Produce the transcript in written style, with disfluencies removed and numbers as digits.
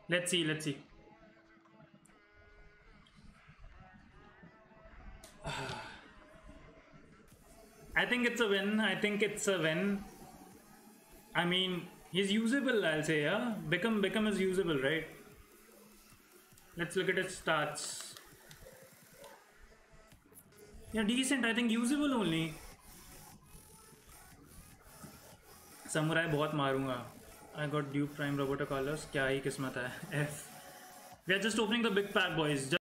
Let's see, let's see. I think it's a win. I think it's a win. I mean, he's usable, I'll say, yeah? Beckham is usable, right? Let's look at his stats. Yeah, decent. I think usable only. Samurai बहुत मारूंगा. I got Duke Prime Roboto Carlos. क्या ही किस्मत है. F. We are just opening the big pack, boys.